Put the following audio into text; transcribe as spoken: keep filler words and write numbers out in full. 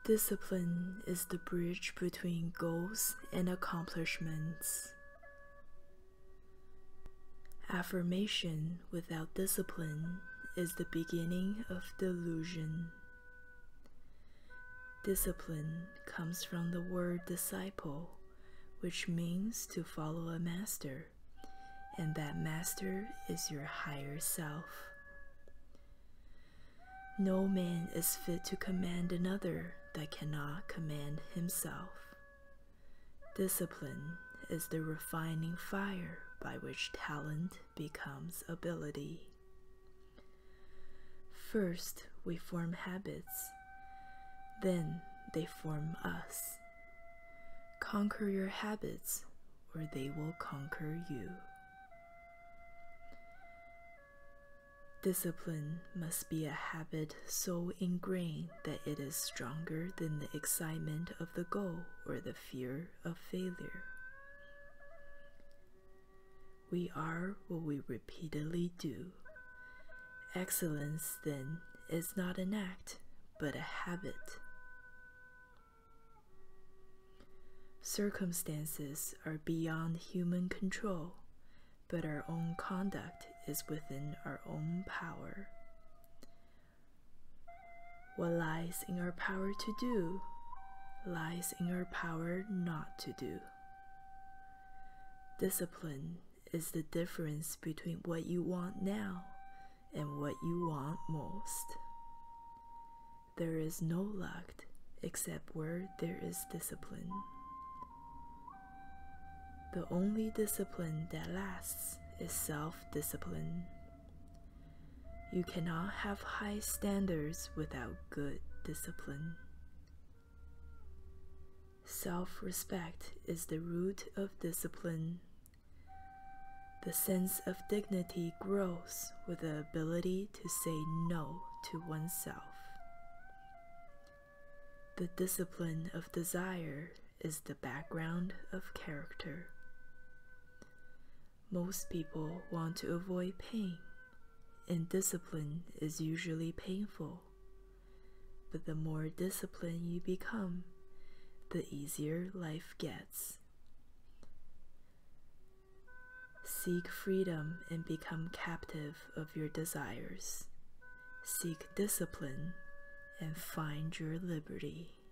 Discipline is the bridge between goals and accomplishments. Affirmation without discipline is the beginning of delusion. Discipline comes from the word disciple, which means to follow a master, and that master is your higher self. No man is fit to command another that cannot command himself. Discipline is the refining fire by which talent becomes ability. First, we form habits, then they form us. Conquer your habits, or they will conquer you. Discipline must be a habit so ingrained that it is stronger than the excitement of the goal or the fear of failure. We are what we repeatedly do. Excellence, then, is not an act, but a habit. Circumstances are beyond human control, but our own conduct is within our own power. What lies in our power to do, lies in our power not to do. Discipline is the difference between what you want now and what you want most. There is no luck except where there is discipline. The only discipline that lasts is self-discipline. You cannot have high standards without good discipline. Self-respect is the root of discipline. The sense of dignity grows with the ability to say no to oneself. The discipline of desire is the background of character. Most people want to avoid pain, and discipline is usually painful. But the more disciplined you become, the easier life gets. Seek freedom and become captive of your desires. Seek discipline and find your liberty.